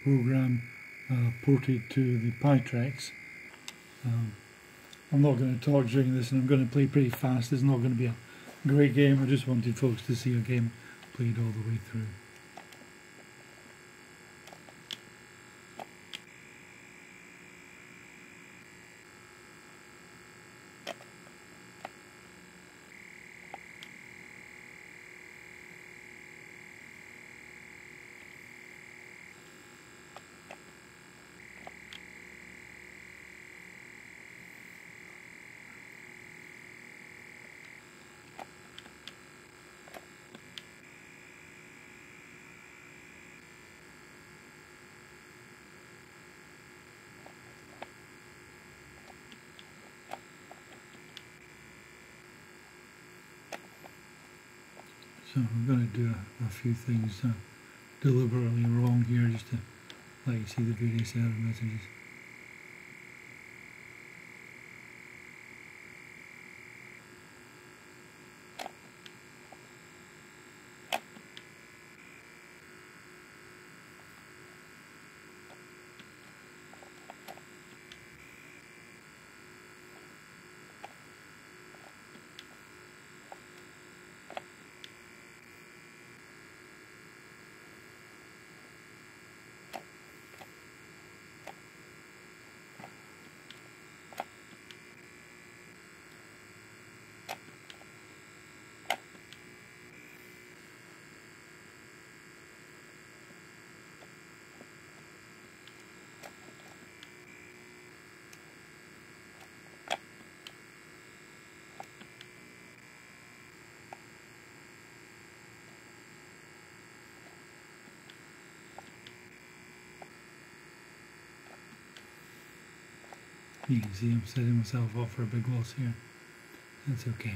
program ported to the Pitrex. I'm not going to talk during this, and I'm going to play pretty fast. It's not going to be a great game. I just wanted folks to see a game played all the way through. So I'm going to do a few things deliberately wrong here, just to let you see the various error messages. You can see I'm setting myself up for a big loss here. That's okay.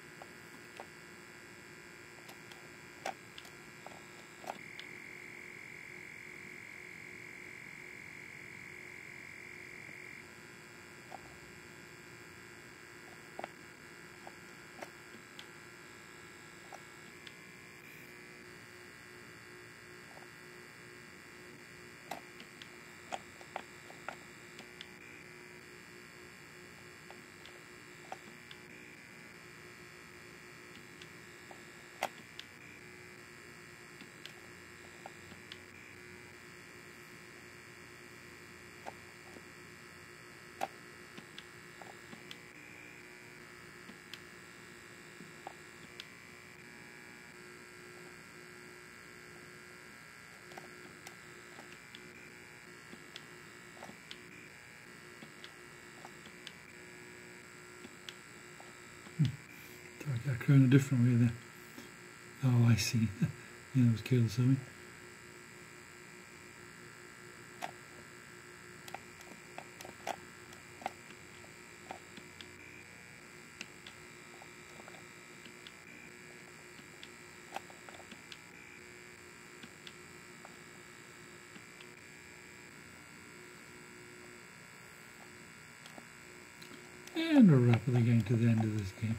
I got crown a different way there. Oh, I see. Yeah, that was careless of me. And we're rapidly getting to the end of this game.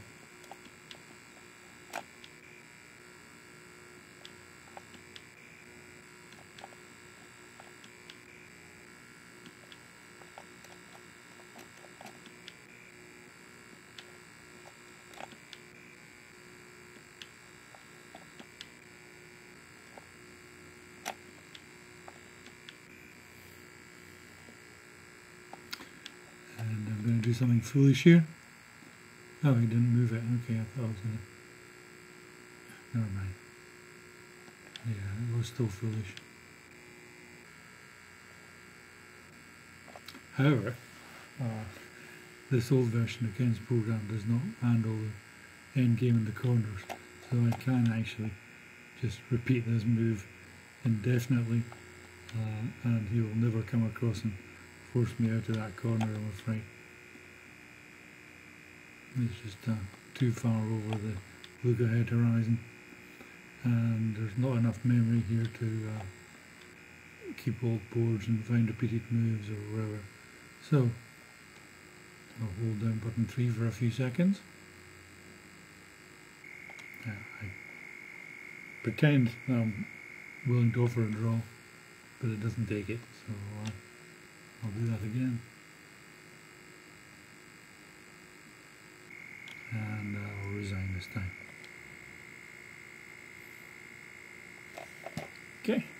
Do something foolish here. Oh, he didn't move it. Okay, I thought I was gonna. Never mind. Yeah, it was still foolish. However, this old version of Ken's program does not handle the end game in the corners, so I can actually just repeat this move indefinitely, and he will never come across and force me out of that corner, I'm afraid. It's just too far over the look ahead horizon, and there's not enough memory here to keep old boards and find repeated moves or whatever. So I'll hold down button 3 for a few seconds. I pretend I'm willing to offer a draw. but it doesn't take it, so I'll do that again. And I'll resign this time. Okay.